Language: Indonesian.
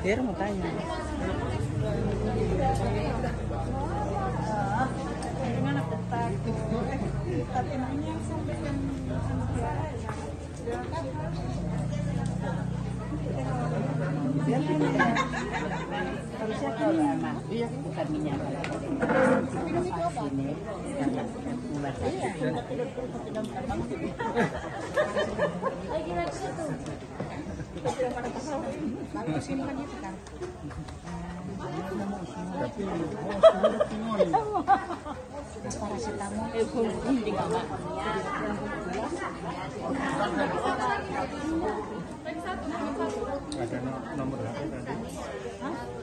Biar mau tanya. Gimana petak? Tapi nanya sampai kan Harusnya kan iya bukan minyak. Ini lagi lagi itu. Kalau simpan itu kan. Paracetamol itu di kamar. Ada nomor HP tadi.